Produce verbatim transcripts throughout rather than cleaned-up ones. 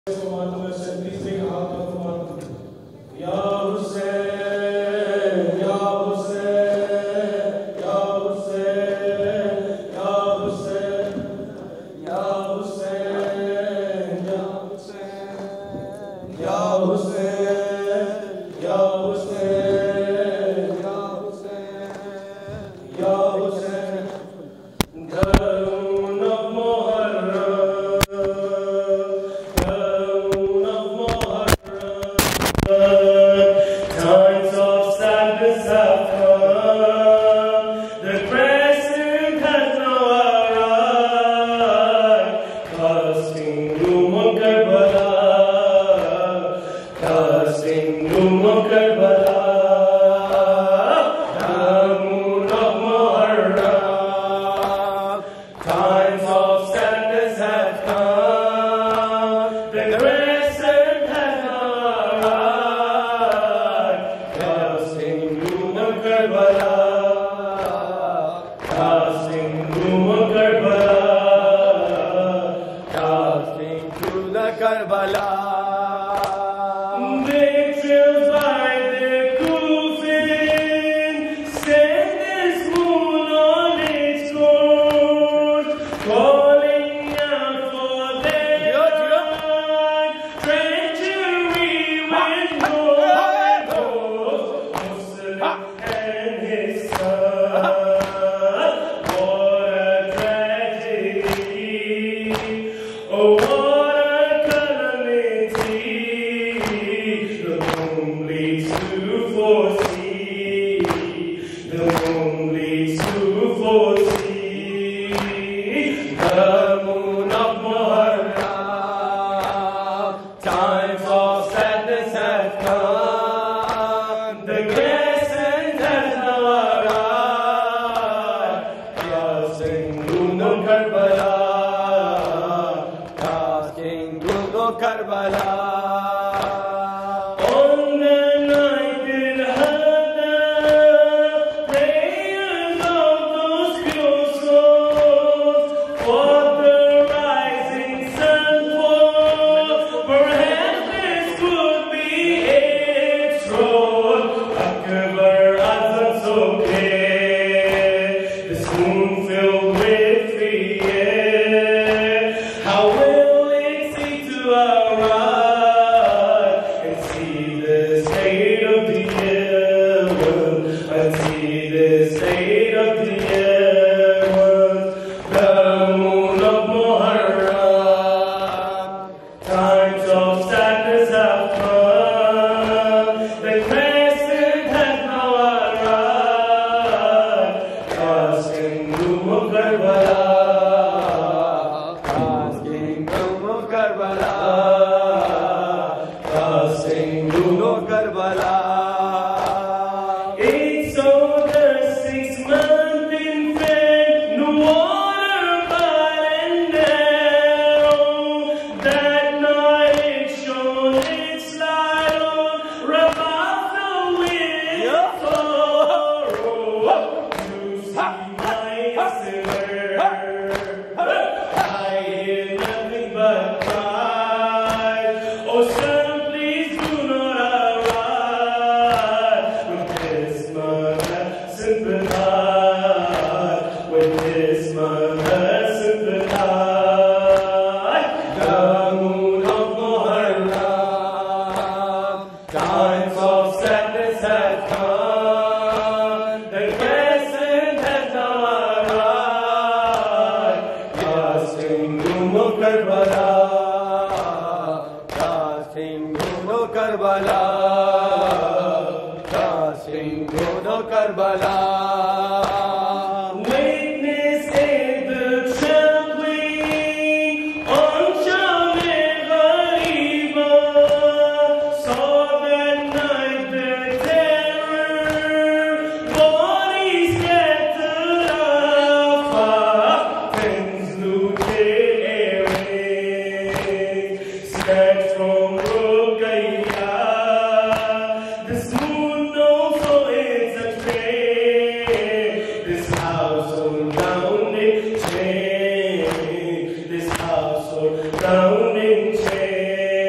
Down in chains.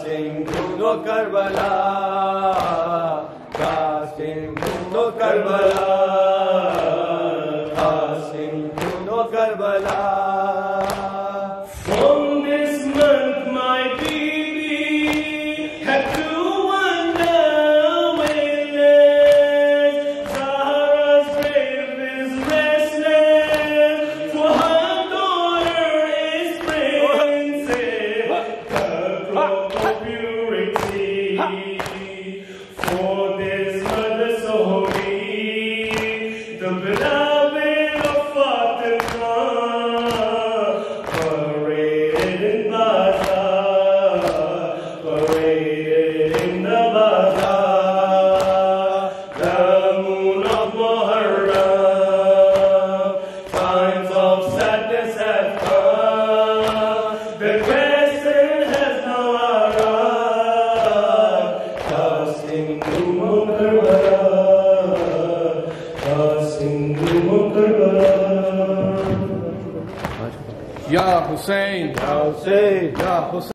Casting Kuno Karbala, casting Kuno Karbala, casting Kuno Karbala. From this month, my baby had to wander wayless. Zahra's grave is restless, for her daughter is princess. Purity, for this mother so holy, the beloved of Fatima, paraded in bazaar, paraded in the bazaar, the moon of Muharram, times of sadness have come, the crescent has now arrived, casting gloom on Karbala, casting gloom on Karbala. Ya Hussein, Ya Hussein, Ya Hussein.